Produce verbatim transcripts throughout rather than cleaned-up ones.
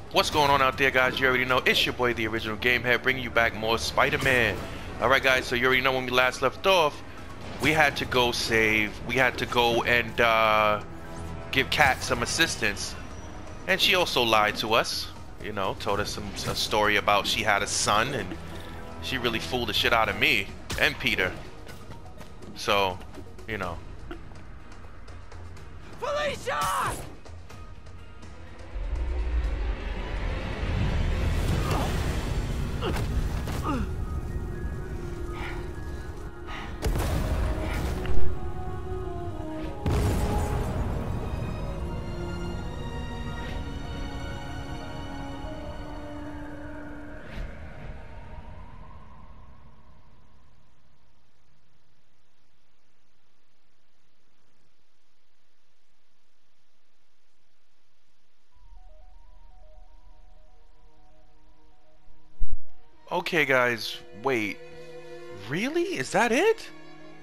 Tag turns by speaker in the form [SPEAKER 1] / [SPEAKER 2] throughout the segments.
[SPEAKER 1] What's going on out there, guys? You already know it's your boy, the original Gamehead, bringing you back more Spider-Man. Alright guys, so you already know when we last left off, we had to go save, we had to go and uh, give Kat some assistance. And she also lied to us, you know, told us some a story about she had a son, and she really fooled the shit out of me and Peter. So, you know.
[SPEAKER 2] Felicia!
[SPEAKER 1] Okay guys, wait. Really? Is that it?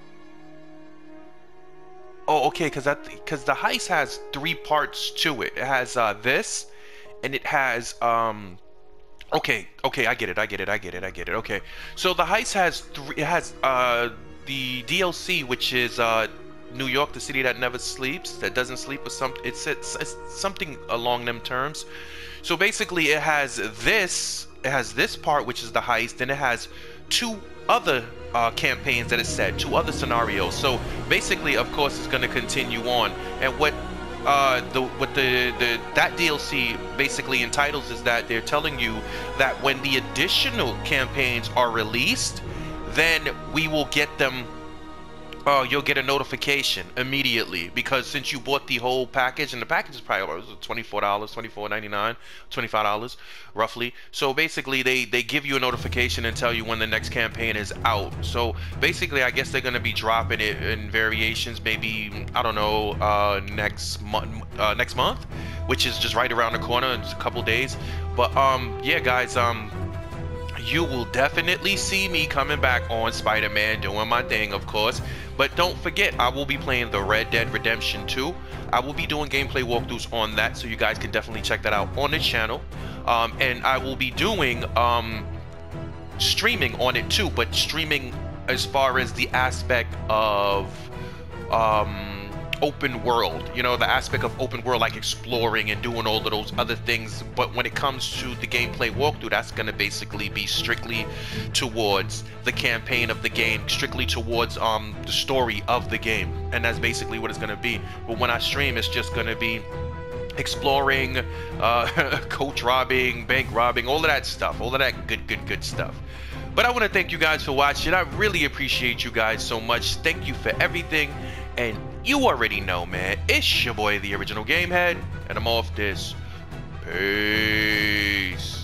[SPEAKER 1] Oh, okay, because that because the heist has three parts to it. It has uh, this, and it has um. Okay, okay, I get it, I get it, I get it, I get it. Okay, so the heist has three. It has uh the D L C, which is uh New York, the city that never sleeps, that doesn't sleep, or some. It's, it's it's something along them terms. So basically, it has this. It has this part, which is the heist. Then it has two other uh, campaigns that it said, two other scenarios. So basically, of course, it's going to continue on. And what uh, the what the the that D L C basically entitles is that they're telling you that when the additional campaigns are released, then we will get them. Oh, you'll get a notification immediately, because since you bought the whole package, and the package is probably what was it, twenty-four dollars, twenty-four ninety-nine, twenty-five dollars roughly. So basically they they give you a notification and tell you when the next campaign is out. So basically I guess they're going to be dropping it in variations, maybe, I don't know, uh next month uh, next month, which is just right around the corner in a couple days. But um yeah guys, um you will definitely see me coming back on Spider-Man, doing my thing, of course. But don't forget, I will be playing the Red Dead Redemption two. I will be doing gameplay walkthroughs on that, so you guys can definitely check that out on the channel. Um, and I will be doing um, streaming on it too, but streaming as far as the aspect of um, open world, you know, the aspect of open world, like exploring and doing all of those other things. But when it comes to the gameplay walkthrough, that's going to basically be strictly towards the campaign of the game, strictly towards um the story of the game, and that's basically what it's going to be. But when I stream, it's just going to be exploring, uh coach robbing, bank robbing, all of that stuff, all of that good good good stuff. But I want to thank you guys for watching. I really appreciate you guys so much. Thank you for everything. And you already know, man, it's your boy, the original Gamehead, and I'm off this. Peace.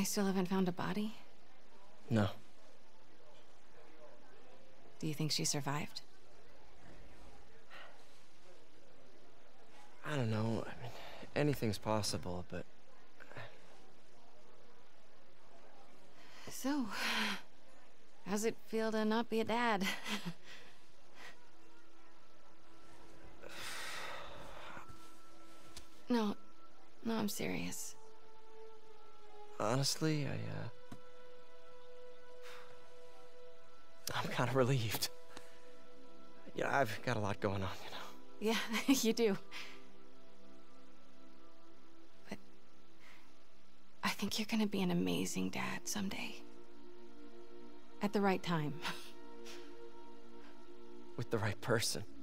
[SPEAKER 2] still haven't found a body?
[SPEAKER 3] No.
[SPEAKER 2] Do you think she survived?
[SPEAKER 3] I don't know. I mean, anything's possible, but...
[SPEAKER 2] So, how's it feel to not be a dad? No, no, I'm serious.
[SPEAKER 3] Honestly, I, uh... I'm kind of relieved. Yeah, I've got a lot going on, you know.
[SPEAKER 2] Yeah, you do. But I think you're gonna be an amazing dad someday. At the right time.
[SPEAKER 3] With the right person.